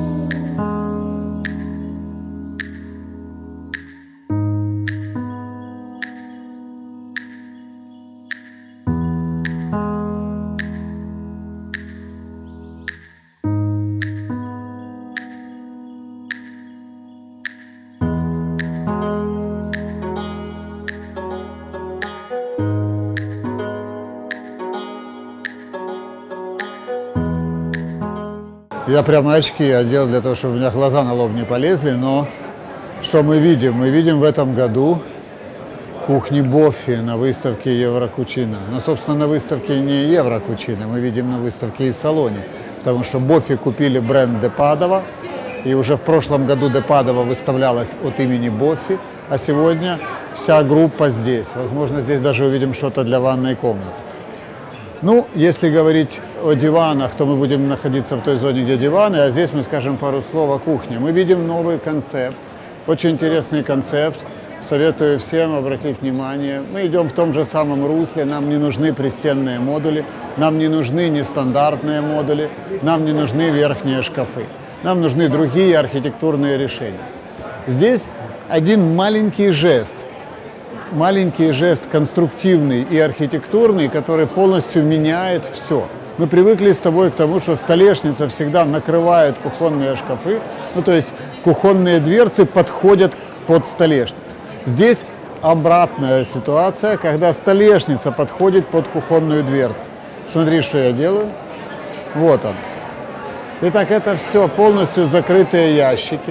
Я прямо очки одел для того, чтобы у меня глаза на лоб не полезли, но что мы видим? Мы видим в этом году кухни Боффи на выставке Еврокучина. Но, собственно, на выставке не Еврокучина, мы видим на выставке и Салоне, потому что Боффи купили бренд Де Падова, и уже в прошлом году Де Падова выставлялась от имени Боффи, а сегодня вся группа здесь. Возможно, здесь даже увидим что-то для ванной комнаты. Ну, если говорить о диванах, то мы будем находиться в той зоне, где диваны, а здесь мы скажем пару слов о кухне. Мы видим новый концепт, очень интересный концепт. Советую всем обратить внимание. Мы идем в том же самом русле, нам не нужны пристенные модули, нам не нужны нестандартные модули, нам не нужны верхние шкафы. Нам нужны другие архитектурные решения. Здесь один маленький жест конструктивный и архитектурный, который полностью меняет все. Мы привыкли с тобой к тому, что столешница всегда накрывает кухонные шкафы, ну то есть кухонные дверцы подходят под столешницу. Здесь обратная ситуация, когда столешница подходит под кухонную дверцу. Смотри, что я делаю. Вот он. Итак, это все полностью закрытые ящики.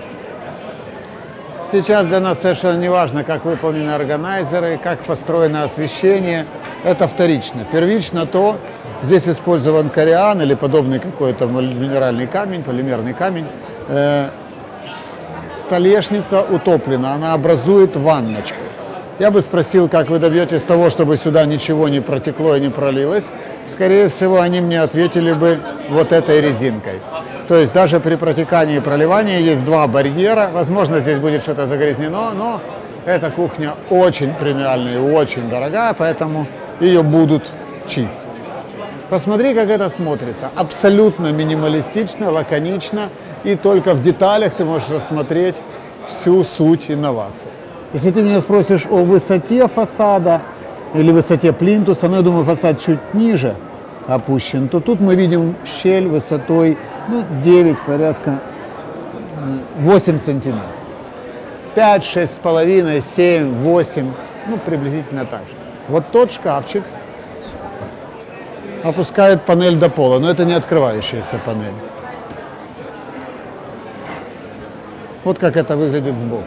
Сейчас для нас совершенно не важно, как выполнены органайзеры, как построено освещение. Это вторично. Первично то, здесь использован кориан или подобный какой-то минеральный камень, полимерный камень. Столешница утоплена, она образует ванночку. Я бы спросил, как вы добьетесь того, чтобы сюда ничего не протекло и не пролилось. Скорее всего, они мне ответили бы вот этой резинкой. То есть даже при протекании и проливании есть два барьера. Возможно, здесь будет что-то загрязнено, но эта кухня очень премиальная и очень дорогая, поэтому ее будут чистить. Посмотри, как это смотрится. Абсолютно минималистично, лаконично, и только в деталях ты можешь рассмотреть всю суть инноваций. Если ты меня спросишь о высоте фасада или высоте плинтуса, ну, я думаю, фасад чуть ниже опущен, то тут мы видим щель высотой 9, порядка 8 сантиметров. 5, 6,5, 7, 8, ну, приблизительно так же. Вот тот шкафчик опускает панель до пола, но это не открывающаяся панель. Вот как это выглядит сбоку.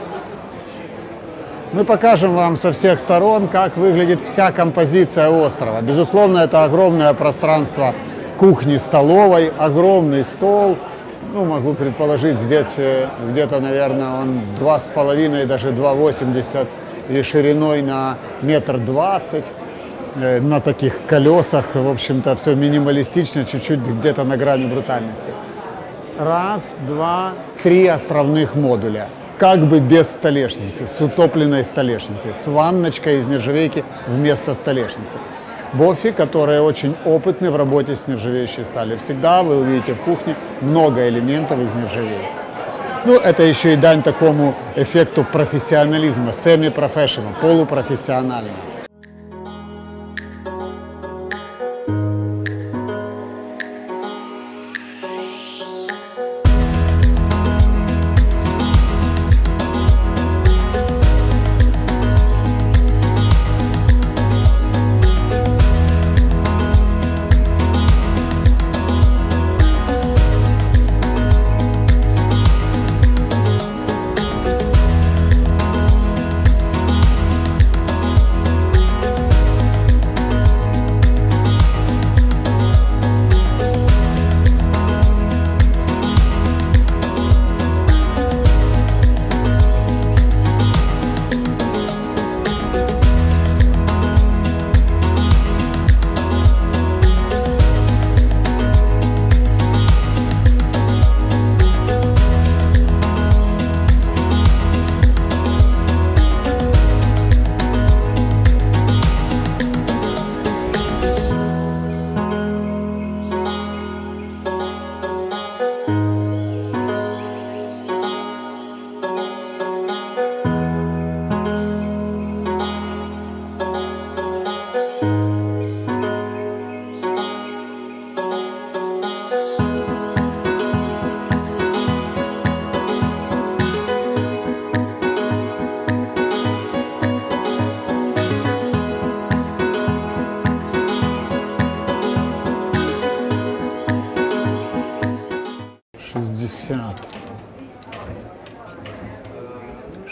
Мы покажем вам со всех сторон, как выглядит вся композиция острова. Безусловно, это огромное пространство кухни-столовой, огромный стол. Ну, могу предположить, здесь где-то, наверное, он 2,5, даже 2,80 и шириной на 1,20 м. На таких колесах, в общем-то, все минималистично, чуть-чуть где-то на грани брутальности. 1, 2, 3 островных модуля. Как бы без столешницы, с утопленной столешницей, с ванночкой из нержавейки вместо столешницы. Боффи, которые очень опытны в работе с нержавеющей сталью. Всегда вы увидите в кухне много элементов из нержавейки. Ну, это еще и дань такому эффекту профессионализма, semi-professional, полупрофессионального.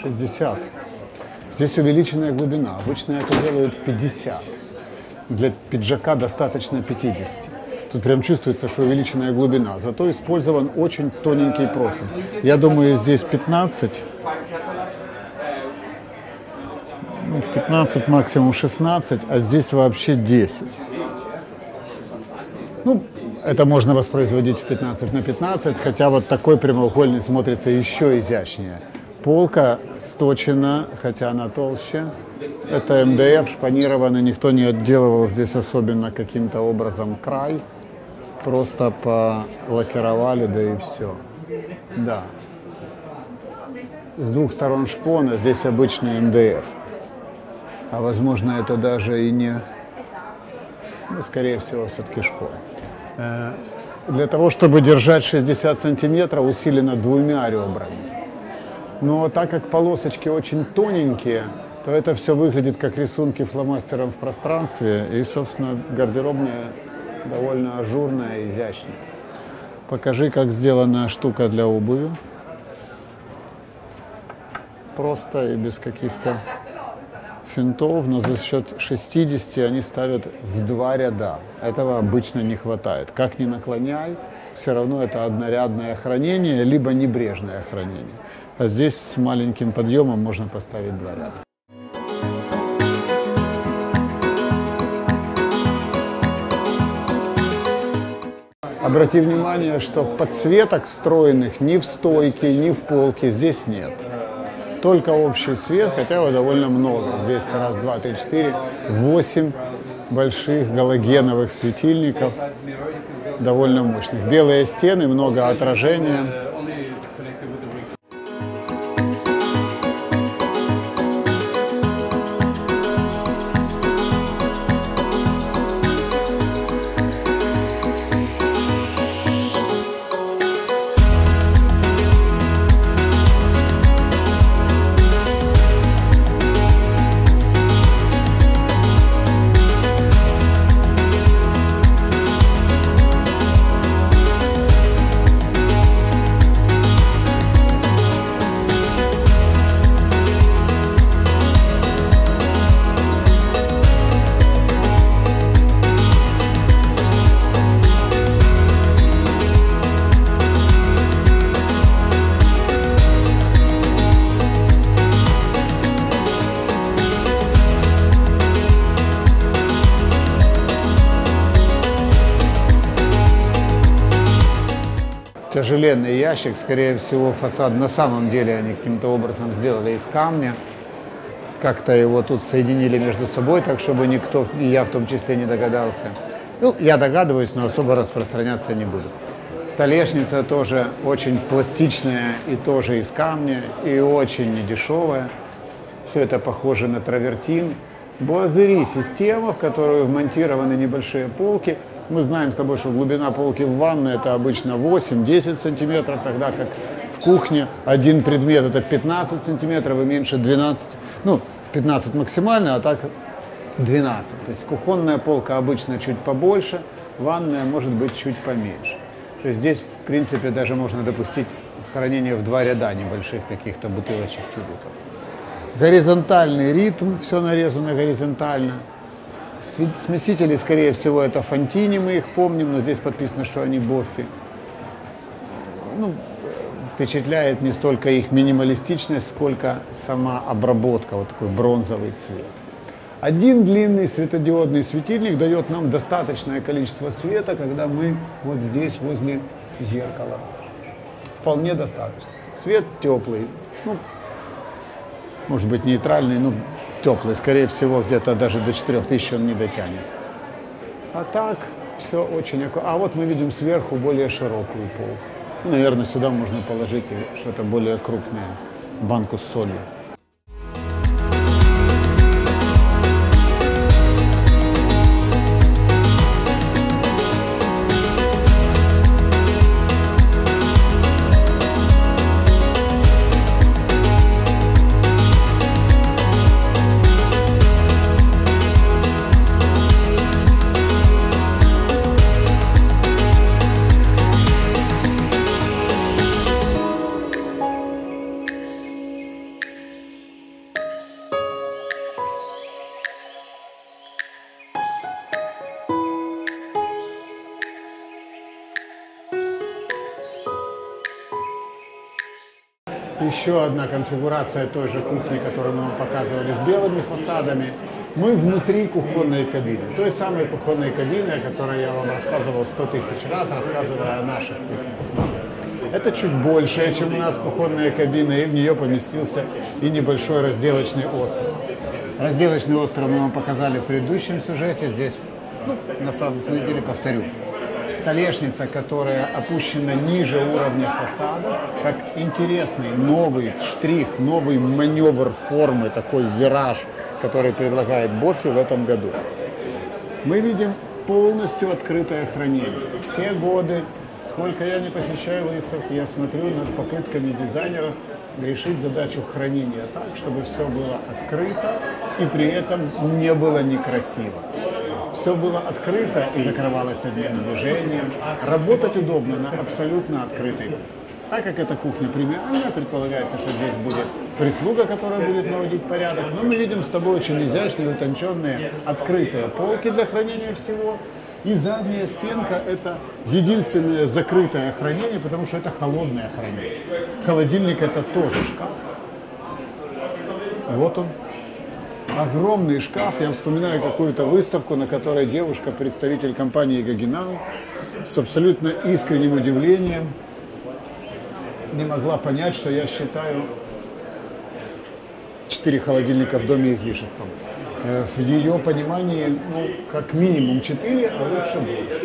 60. Здесь увеличенная глубина. Обычно это делают 50. Для пиджака достаточно 50. Тут прям чувствуется, что увеличенная глубина. Зато использован очень тоненький профиль. Я думаю, здесь 15. 15, максимум 16, а здесь вообще 10. Ну, это можно воспроизводить в 15 на 15, хотя вот такой прямоугольный смотрится еще изящнее. Полка сточена, хотя она толще. Это МДФ, шпанированный, никто не отделывал здесь особенно каким-то образом край. Просто полакировали, да и все. Да. С двух сторон шпона, здесь обычный МДФ. А возможно, это даже и не, ну, скорее всего, все-таки шпон. Для того, чтобы держать 60 сантиметров, усилено двумя ребрами. Но так как полосочки очень тоненькие, то это все выглядит как рисунки фломастером в пространстве. И, собственно, гардеробная довольно ажурная, изящная. Покажи, как сделана штука для обуви. Просто и без каких-то финтов, но за счет 60 они ставят в 2 ряда. Этого обычно не хватает. Как ни наклоняй, все равно это однорядное хранение, либо небрежное хранение. А здесь с маленьким подъемом можно поставить 2 ряда. Обрати внимание, что подсветок встроенных ни в стойке, ни в полке здесь нет. Только общий свет, хотя его довольно много. Здесь раз, два, три, четыре, 8 больших галогеновых светильников, довольно мощных. Белые стены, много отражения. Тяжеленный ящик, скорее всего, фасад на самом деле они каким-то образом сделали из камня. Как-то его тут соединили между собой, так чтобы никто, и я в том числе, не догадался. Ну, я догадываюсь, но особо распространяться не буду. Столешница тоже очень пластичная и тоже из камня, и очень недешевая. Все это похоже на травертин. Буазыри — система, в которую вмонтированы небольшие полки. Мы знаем с тобой, что глубина полки в ванной это обычно 8-10 сантиметров, тогда как в кухне один предмет это 15 сантиметров и меньше 12. Ну, 15 максимально, а так 12. То есть кухонная полка обычно чуть побольше, ванная может быть чуть поменьше. То есть здесь, в принципе, даже можно допустить хранение в 2 ряда небольших каких-то бутылочек, тюбиков. Горизонтальный ритм, все нарезано горизонтально. Смесители, скорее всего, это Фонтини, мы их помним, но здесь подписано, что они Боффи. Ну, впечатляет не столько их минималистичность, сколько сама обработка, вот такой бронзовый цвет. Один длинный светодиодный светильник дает нам достаточное количество света, когда мы вот здесь, возле зеркала. Вполне достаточно. Свет теплый, ну, может быть нейтральный, но теплый. Скорее всего, где-то даже до 4000 он не дотянет. А так, все очень аккуратно. А вот мы видим сверху более широкую полку. Ну, наверное, сюда можно положить что-то более крупное, банку с солью. еще одна конфигурация той же кухни, которую мы вам показывали, с белыми фасадами. Мы внутри кухонной кабины. Той самой кухонной кабины, о которой я вам рассказывал 100 тысяч раз, рассказывая о наших кухнях. Это чуть больше, чем у нас кухонная кабина, и в нее поместился и небольшой разделочный остров. Разделочный остров мы вам показали в предыдущем сюжете. Здесь, на самом деле, повторю. Столешница, которая опущена ниже уровня фасада, как интересный новый штрих, новый маневр формы, такой вираж, который предлагает Бофи в этом году. Мы видим полностью открытое хранение. Все годы, сколько я не посещаю выставки, я смотрю над попытками дизайнеров решить задачу хранения так, чтобы все было открыто и при этом не было некрасиво. Все было открыто и закрывалось одним движением. Работать удобно на абсолютно открытой кухне. Так как эта кухня премиальная, предполагается, что здесь будет прислуга, которая будет наводить порядок. Но мы видим с тобой очень изящные, утонченные, открытые полки для хранения всего. И задняя стенка – это единственное закрытое хранение, потому что это холодное хранение. Холодильник – это тоже шкаф. Вот он. Огромный шкаф. Я вспоминаю какую-то выставку, на которой девушка, представитель компании Gaggenau, с абсолютно искренним удивлением не могла понять, что я считаю 4 холодильника в доме излишеством. В ее понимании, как минимум 4, а лучше больше.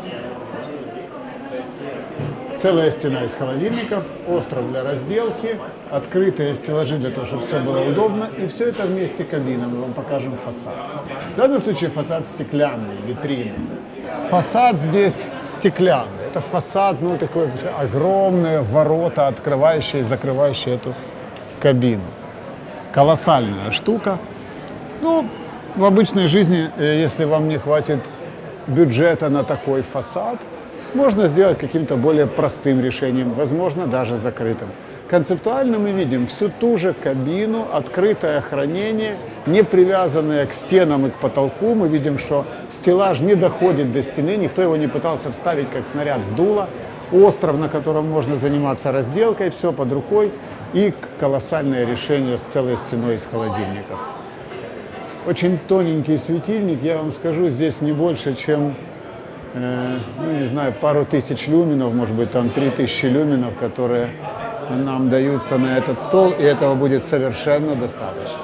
Целая стена из холодильников, остров для разделки, открытые стеллажи для того, чтобы все было удобно. И все это вместе кабина. Мы вам покажем фасад. В данном случае фасад стеклянный, витринный. Фасад здесь стеклянный. Это фасад, такое огромные ворота, открывающие и закрывающие эту кабину. Колоссальная штука. В обычной жизни, если вам не хватит бюджета на такой фасад, можно сделать каким-то более простым решением, возможно, даже закрытым. Концептуально мы видим всю ту же кабину, открытое хранение, не привязанное к стенам и к потолку. Мы видим, что стеллаж не доходит до стены, никто его не пытался вставить как снаряд в дуло. Остров, на котором можно заниматься разделкой, все под рукой. И колоссальное решение с целой стеной из холодильников. Очень тоненький светильник, я вам скажу, здесь не больше, чем, не знаю, пару тысяч люминов, может быть, там 3000 люминов, которые нам даются на этот стол, и этого будет совершенно достаточно.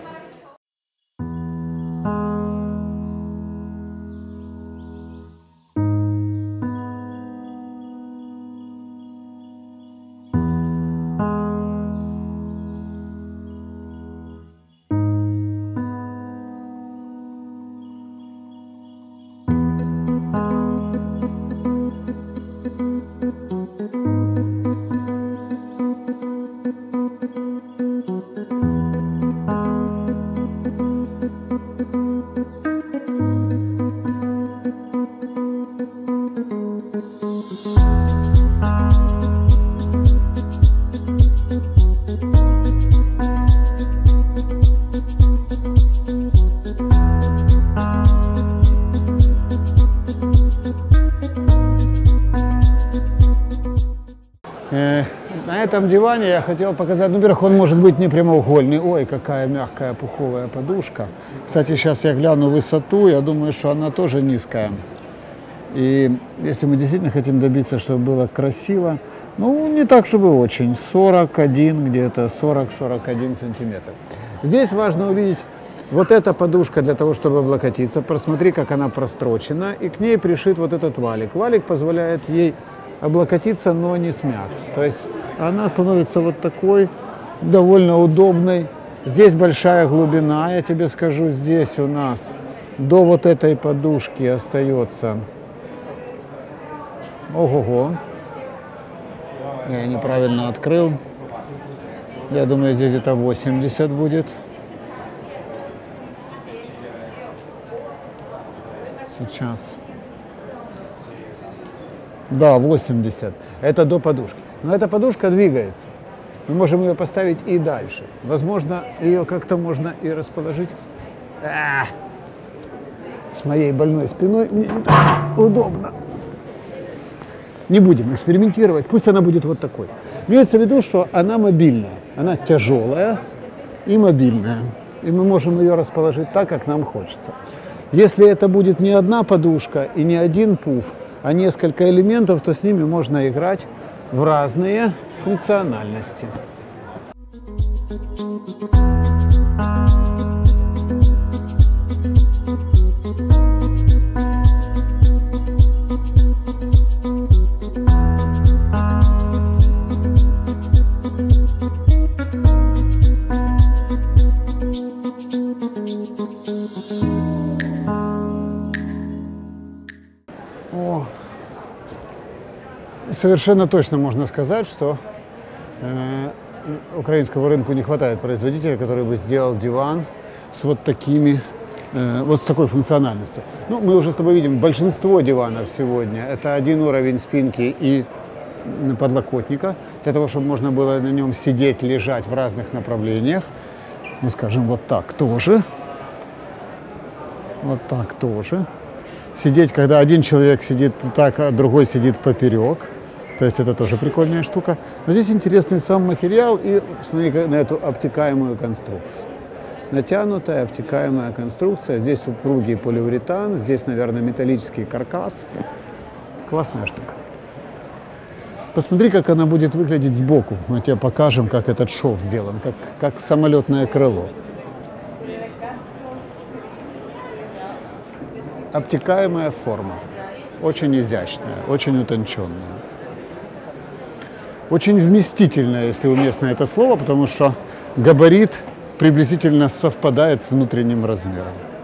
На этом диване я хотел показать, во-первых, он может быть не прямоугольный. Ой, какая мягкая пуховая подушка. Кстати, сейчас я гляну высоту, я думаю, что она тоже низкая. И если мы действительно хотим добиться, чтобы было красиво, не так, чтобы очень, 41, где-то 40-41 сантиметр. Здесь важно увидеть вот эта подушка для того, чтобы облокотиться. Посмотри, как она прострочена, и к ней пришит вот этот валик. Валик позволяет ей облокотиться, но не смяться. То есть она становится вот такой, довольно удобной. Здесь большая глубина, я тебе скажу, здесь у нас до вот этой подушки остается, ого-го, я неправильно открыл, я думаю, здесь где-то 80 будет. Сейчас. Да, 80. Это до подушки. Но эта подушка двигается. Мы можем ее поставить и дальше. Возможно, ее как-то можно и расположить. С моей больной спиной мне не так удобно. Не будем экспериментировать. Пусть она будет вот такой. Имеется в виду, что она мобильная, она тяжелая и мобильная. И мы можем ее расположить так, как нам хочется. Если это будет не одна подушка и не один пуф, а несколько элементов, то с ними можно играть в разные функциональности. Совершенно точно можно сказать, что украинскому рынку не хватает производителя, который бы сделал диван с вот такими, вот с такой функциональностью. Ну, мы уже с тобой видим, большинство диванов сегодня это один уровень спинки и подлокотника, для того, чтобы можно было на нем сидеть, лежать в разных направлениях. Ну, скажем, вот так тоже. Вот так тоже. Сидеть, когда один человек сидит так, а другой сидит поперек. То есть это тоже прикольная штука. Но здесь интересный сам материал и смотри на эту обтекаемую конструкцию. Натянутая обтекаемая конструкция. Здесь упругий поливуретан, здесь, наверное, металлический каркас. Классная штука. Посмотри, как она будет выглядеть сбоку. Мы тебе покажем, как этот шов сделан, как самолетное крыло. Обтекаемая форма. Очень изящная, очень утонченная. Очень вместительное, если уместно это слово, потому что габарит приблизительно совпадает с внутренним размером.